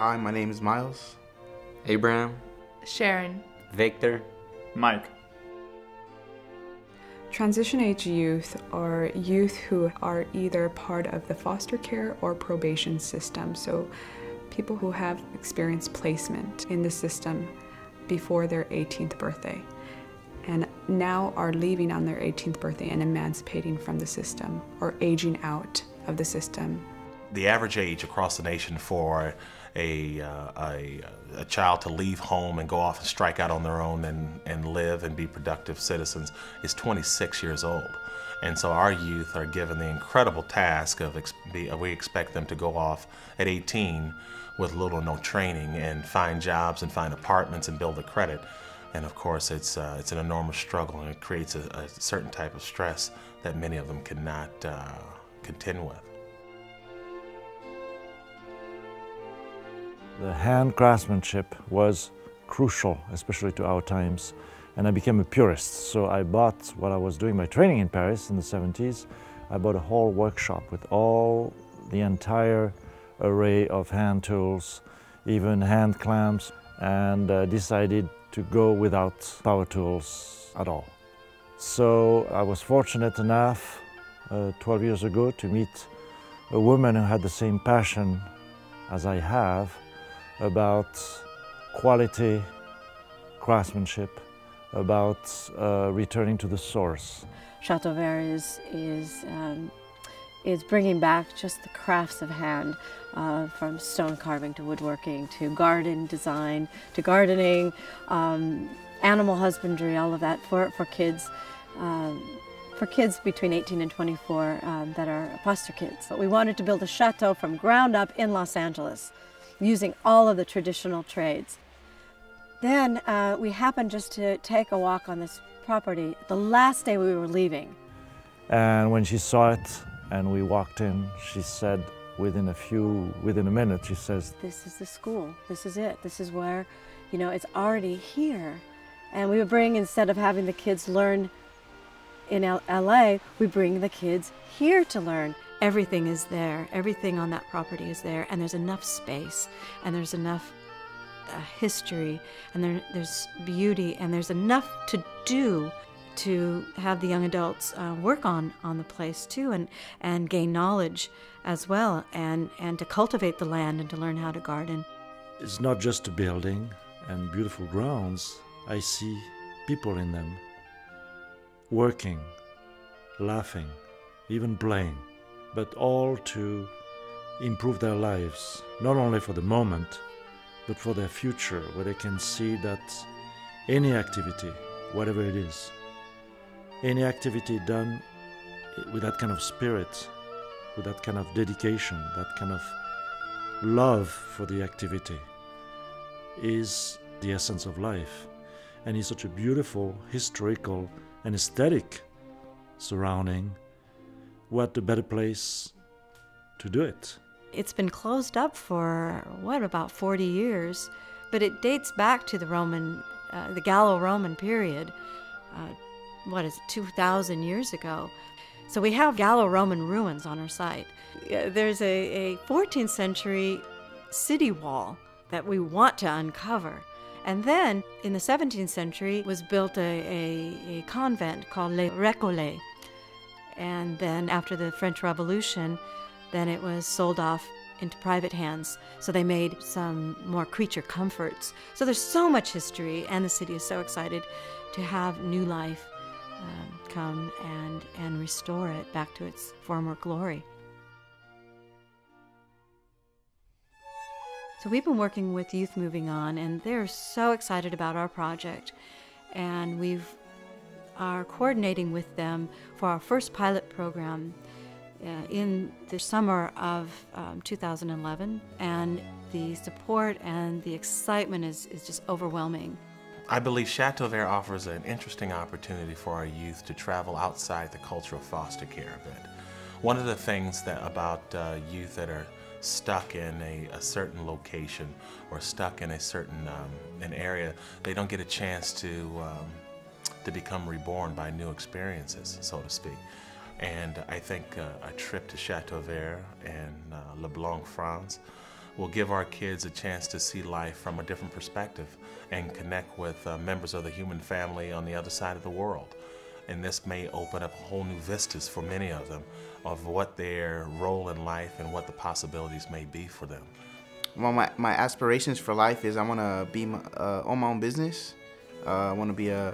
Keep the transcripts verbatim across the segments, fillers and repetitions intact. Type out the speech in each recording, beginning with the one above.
Hi, my name is Miles. Abraham. Sharon. Victor. Mike. Transition age youth are youth who are either part of the foster care or probation system, so people who have experienced placement in the system before their eighteenth birthday and now are leaving on their eighteenth birthday and emancipating from the system or aging out of the system. The average age across the nation for a, uh, a, a child to leave home and go off and strike out on their own and, and live and be productive citizens is twenty-six years old. And so our youth are given the incredible task of, ex be, we expect them to go off at eighteen with little or no training and find jobs and find apartments and build a credit. And of course it's, uh, it's an enormous struggle, and it creates a, a certain type of stress that many of them cannot uh, contend with. The hand craftsmanship was crucial, especially to our times, and I became a purist. So I bought, while I was doing my training in Paris in the seventies, I bought a whole workshop with all the entire array of hand tools, even hand clamps, and uh, decided to go without power tools at all. So I was fortunate enough uh, twelve years ago to meet a woman who had the same passion as I have about quality craftsmanship, about uh, returning to the source. Chateau Vert is, is, um, is bringing back just the crafts of hand, uh, from stone carving to woodworking to garden design to gardening, um, animal husbandry, all of that for, for kids. Um, for kids between eighteen and twenty-four um, that are foster kids. But we wanted to build a chateau from ground up in Los Angeles, using all of the traditional trades. Then uh, we happened just to take a walk on this property the last day we were leaving. And when she saw it and we walked in, she said within a few, within a minute, she says, "This is the school, this is it, this is where, you know, it's already here." And we would bring, instead of having the kids learn in L A, we bring the kids here to learn. Everything is there, everything on that property is there, and there's enough space, and there's enough uh, history, and there, there's beauty, and there's enough to do to have the young adults uh, work on, on the place too, and, and gain knowledge as well, and, and to cultivate the land and to learn how to garden. It's not just a building and beautiful grounds. I see people in them, working, laughing, even playing, but all to improve their lives, not only for the moment, but for their future, where they can see that any activity, whatever it is, any activity done with that kind of spirit, with that kind of dedication, that kind of love for the activity, is the essence of life. And it's such a beautiful, historical, and aesthetic surrounding. What a better place to do it. It's been closed up for, what, about forty years, but it dates back to the Roman, uh, the Gallo-Roman period, uh, what is it, two thousand years ago. So we have Gallo-Roman ruins on our site. There's a, a fourteenth century city wall that we want to uncover. And then, in the seventeenth century, was built a, a, a convent called Les Récollets. And then, after the French Revolution, then it was sold off into private hands. So they made some more creature comforts. So there's so much history, and the city is so excited to have new life um, come and, and restore it back to its former glory. So we've been working with Youth Moving On, and they're so excited about our project. And we are coordinating with them for our first pilot program uh, in the summer of um, two thousand eleven. And the support and the excitement is, is just overwhelming. I believe Chateau Vert offers an interesting opportunity for our youth to travel outside the culture of foster care a bit. One of the things that about uh, youth that are stuck in a, a certain location or stuck in a certain um, an area, they don't get a chance to um, to become reborn by new experiences, so to speak. And I think uh, a trip to Chateau Vert and uh, Le Blanc, France will give our kids a chance to see life from a different perspective and connect with uh, members of the human family on the other side of the world. And this may open up whole new vistas for many of them of what their role in life and what the possibilities may be for them. Well, my, my aspirations for life is I want to be my, uh, own my own business. Uh, I want to be a,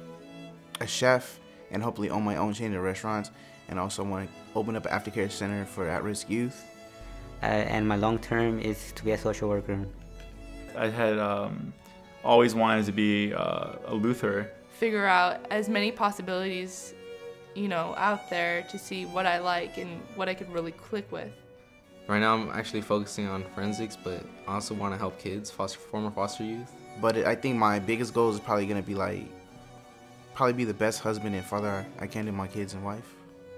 a chef and hopefully own my own chain of restaurants, and also want to open up an aftercare center for at-risk youth. Uh, and my long term is to be a social worker. I had um, always wanted to be uh, a Luther. Figure out as many possibilities, you know, out there to see what I like and what I could really click with. Right now I'm actually focusing on forensics, but I also want to help kids, foster, former foster youth. But I think my biggest goal is probably going to be like, probably be the best husband and father I can to my kids and wife.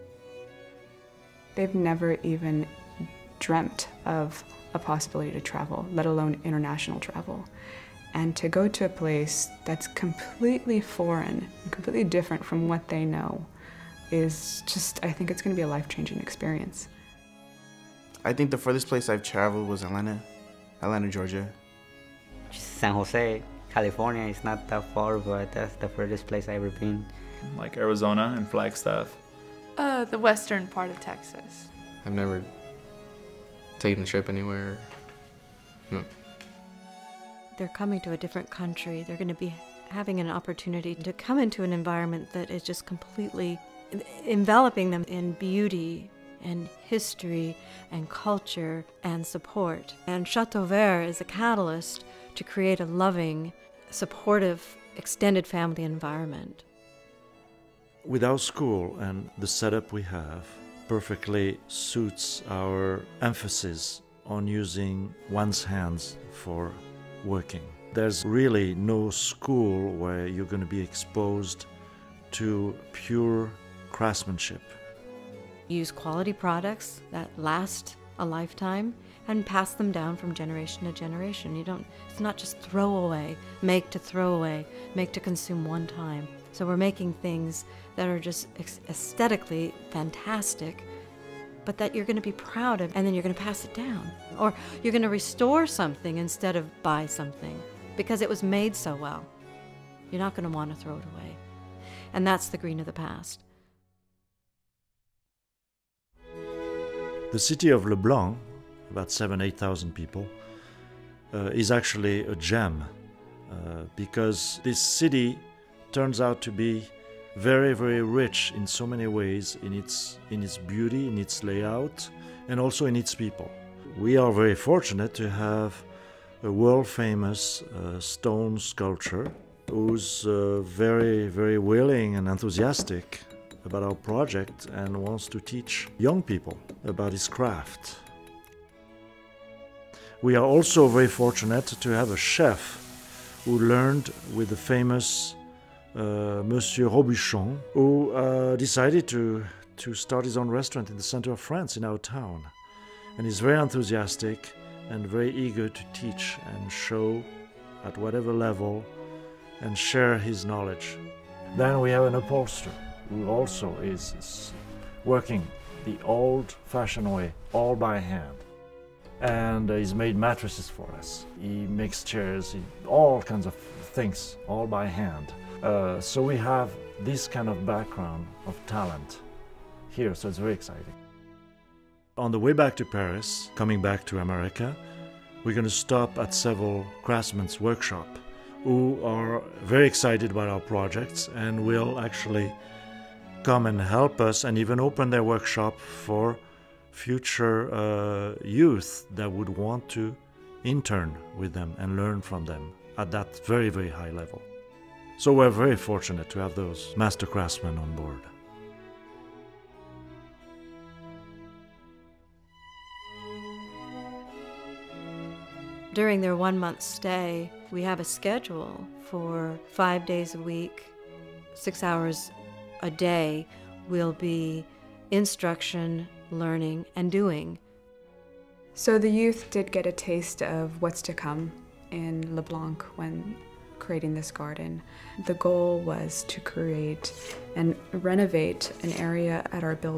They've never even dreamt of a possibility to travel, let alone international travel. And to go to a place that's completely foreign, completely different from what they know, is just, I think it's going to be a life-changing experience. I think the furthest place I've traveled was Atlanta, Atlanta, Georgia. San Jose, California is not that far, but that's the furthest place I've ever been. Like Arizona and Flagstaff. Uh, the western part of Texas. I've never taken a trip anywhere. No. They're coming to a different country. They're going to be having an opportunity to come into an environment that is just completely enveloping them in beauty and history and culture and support. And Chateau Vert is a catalyst to create a loving, supportive, extended family environment. With our school and the setup we have, perfectly suits our emphasis on using one's hands for working. There's really no school where you're going to be exposed to pure craftsmanship. Use quality products that last a lifetime and pass them down from generation to generation. You don't, it's not just throw away, make to throw away, make to consume one time. So we're making things that are just aesthetically fantastic, but that you're going to be proud of, and then you're going to pass it down. Or you're going to restore something instead of buy something because it was made so well. You're not going to want to throw it away. And that's the green of the past. The city of Leblanc, about seven, eight thousand people, uh, is actually a gem uh, because this city turns out to be very, very rich in so many ways, in its in its beauty, in its layout, and also in its people. We are very fortunate to have a world-famous uh, stone sculptor who's uh, very, very willing and enthusiastic about our project and wants to teach young people about his craft. We are also very fortunate to have a chef who learned with the famous uh, Monsieur Robuchon, who uh, decided to, to start his own restaurant in the center of France, in our town. And he's very enthusiastic and very eager to teach and show at whatever level and share his knowledge. Then we have an upholsterer who also is, is working the old-fashioned way, all by hand. And uh, he's made mattresses for us. He makes chairs, he, all kinds of things, all by hand. Uh, so we have this kind of background of talent here, so it's very exciting. On the way back to Paris, coming back to America, we're going to stop at several craftsmen's workshops who are very excited about our projects and will actually come and help us and even open their workshop for future uh, youth that would want to intern with them and learn from them at that very, very high level. So we're very fortunate to have those master craftsmen on board. During their one-month stay, we have a schedule for five days a week, six hours a day will be instruction, learning, and doing. So the youth did get a taste of what's to come in LeBlanc when creating this garden. The goal was to create and renovate an area at our building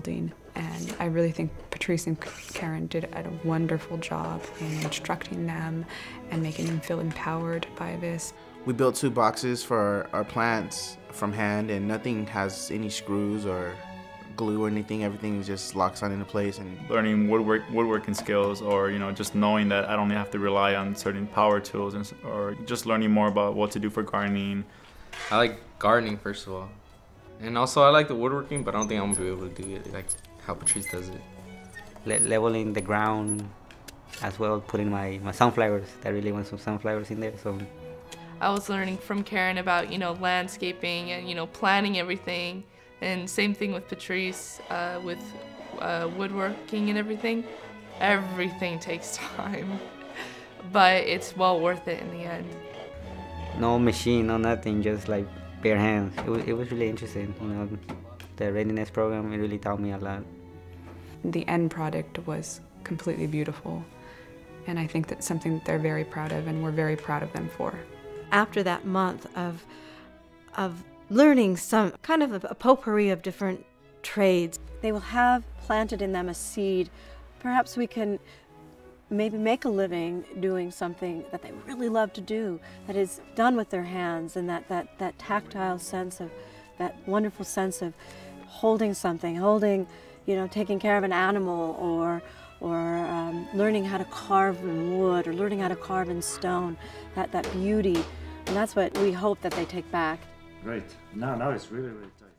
And I really think Patrice and Karen did a wonderful job in instructing them and making them feel empowered by this. We built two boxes for our, our plants from hand, and nothing has any screws or glue or anything. Everything just locks on into place. And learning woodwork, woodworking skills, or you know, just knowing that I don't have to rely on certain power tools, and, or just learning more about what to do for gardening. I like gardening, first of all, and also I like the woodworking, but I don't think I'm gonna be able to do it like how Patrice does it. Le leveling the ground as well, putting my, my sunflowers. I really want some sunflowers in there. So I was learning from Karen about, you know, landscaping and, you know, planning everything. And same thing with Patrice, uh, with uh, woodworking and everything. Everything takes time, but it's well worth it in the end. No machine, no nothing, just like bare hands. It was, it was really interesting, you know. The readiness program, it really taught me a lot. The end product was completely beautiful, and I think that's something that they're very proud of, and we're very proud of them for. After that month of, of learning some kind of a, a potpourri of different trades, they will have planted in them a seed. Perhaps we can maybe make a living doing something that they really love to do, that is done with their hands, and that, that, that tactile sense of, that wonderful sense of holding something, holding, you know, taking care of an animal, or, or um, learning how to carve in wood, or learning how to carve in stone, that, that beauty. And that's what we hope that they take back. Great. Now, now it's really, really tight.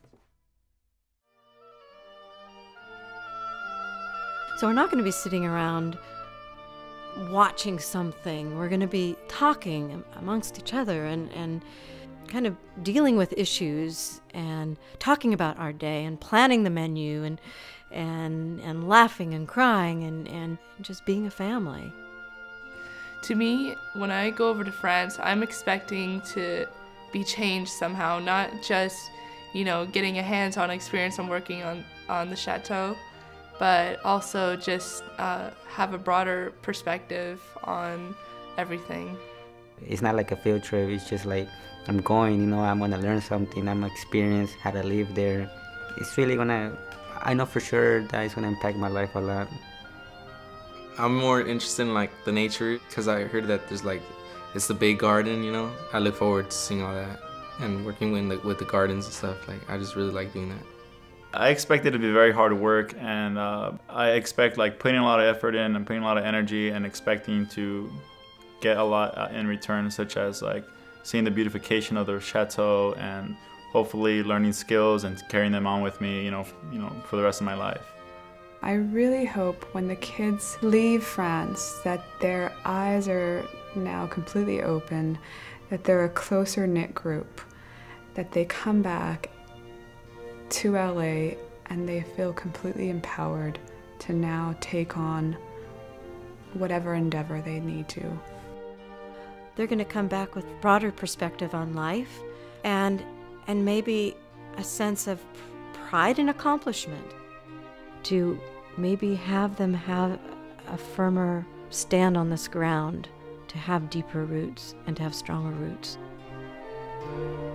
So we're not going to be sitting around watching something. We're going to be talking amongst each other and, and kind of dealing with issues and talking about our day and planning the menu and and and laughing and crying and, and just being a family. To me, when I go over to France, I'm expecting to be changed somehow, not just, you know, getting a hands-on experience on working on, on the chateau, but also just uh, have a broader perspective on everything. It's not like a field trip, it's just like I'm going, you know, I'm gonna learn something, I'm gonna experience how to live there. It's really gonna, I know for sure that it's gonna impact my life a lot. I'm more interested in like the nature, because I heard that there's like, it's the big garden, you know? I look forward to seeing all that and working with the, with the gardens and stuff. Like, I just really like doing that. I expect it to be very hard work, and uh, I expect like putting a lot of effort in and putting a lot of energy and expecting to get a lot in return, such as like seeing the beautification of the chateau and hopefully learning skills and carrying them on with me, you know, you know, for the rest of my life. I really hope when the kids leave France that their eyes are now completely open, that they're a closer knit group, that they come back to L A and they feel completely empowered to now take on whatever endeavor they need to. They're going to come back with broader perspective on life and and maybe a sense of pride and accomplishment, to maybe have them have a firmer stand on this ground, to have deeper roots and to have stronger roots.